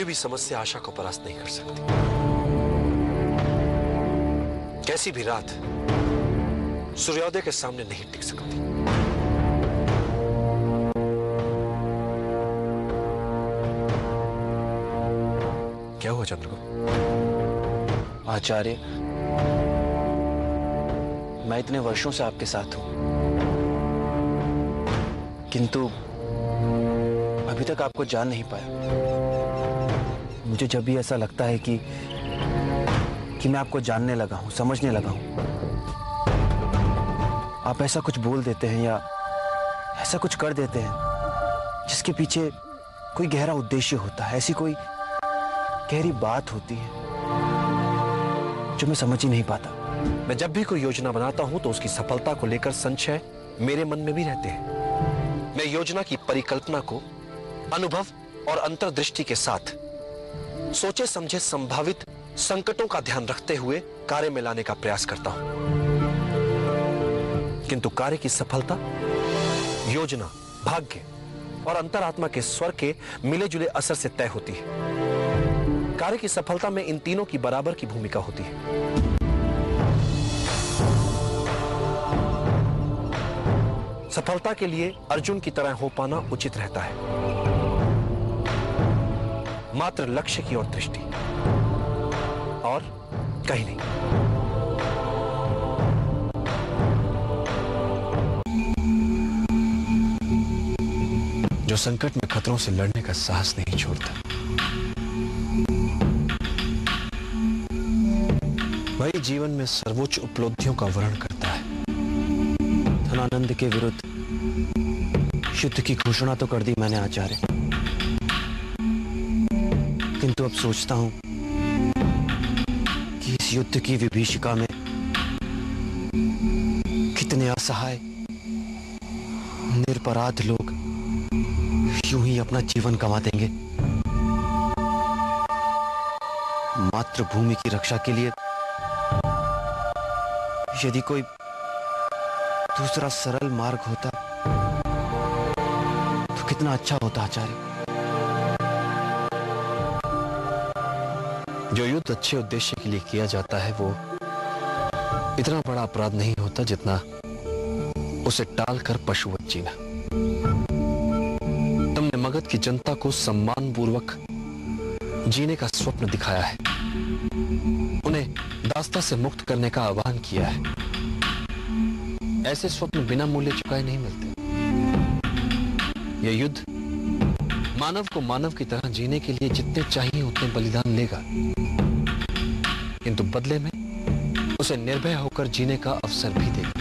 भी समस्या आशा को परास्त नहीं कर सकती। कैसी भी रात सूर्योदय के सामने नहीं टिक सकती। क्या हुआ चंद्र को? आचार्य, मैं इतने वर्षों से आपके साथ हूं, किंतु अभी तक आपको जान नहीं पाया। मुझे जब भी ऐसा लगता है कि मैं आपको जानने लगा हूं, समझने लगा हूं, आप ऐसा कुछ बोल देते हैं या ऐसा कुछ कर देते हैं जिसके पीछे कोई गहरा उद्देश्य होता है, ऐसी कोई गहरी बात होती है जो मैं समझ ही नहीं पाता। मैं जब भी कोई योजना बनाता हूं तो उसकी सफलता को लेकर संशय मेरे मन में भी रहते हैं। मैं योजना की परिकल्पना को अनुभव और अंतर्दृष्टि के साथ सोचे समझे संभावित संकटों का ध्यान रखते हुए कार्य में लाने का प्रयास करता हूं, किंतु कार्य की सफलता योजना, भाग्य और अंतरात्मा के स्वर के मिले जुले असर से तय होती है। कार्य की सफलता में इन तीनों की बराबर की भूमिका होती है। सफलता के लिए अर्जुन की तरह हो पाना उचित रहता है, मात्र लक्ष्य की ओर दृष्टि और कहीं नहीं। जो संकट में खतरों से लड़ने का साहस नहीं छोड़ता, वही जीवन में सर्वोच्च उपलब्धियों का वर्णन करता है। धनानंद के विरुद्ध युद्ध की घोषणा तो कर दी मैंने आचार्य, किंतु अब सोचता हूं कि इस युद्ध की विभीषिका में कितने असहाय निरपराध लोग यूं ही अपना जीवन गंवा देंगे, मातृभूमि की रक्षा के लिए। यदि कोई दूसरा सरल मार्ग होता तो कितना अच्छा होता आचार्य। जो युद्ध अच्छे उद्देश्य के लिए किया जाता है वो इतना बड़ा अपराध नहीं होता जितना उसे टालकर पशुवत जीना। तुमने मगध की जनता को सम्मानपूर्वक जीने का स्वप्न दिखाया है, उन्हें दास्ता से मुक्त करने का आह्वान किया है। ऐसे स्वप्न बिना मूल्य चुकाए नहीं मिलते। यह युद्ध मानव को मानव की तरह जीने के लिए जितने चाहिए उतने बलिदान लेगा, किंतु बदले में उसे निर्भय होकर जीने का अवसर भी देगा।